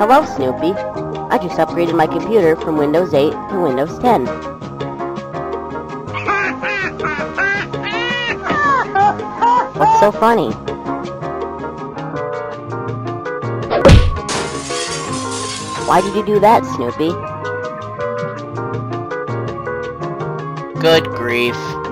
Hello, Snoopy. I just upgraded my computer from Windows 8 to Windows 10. What's so funny? Why did you do that, Snoopy? Good grief.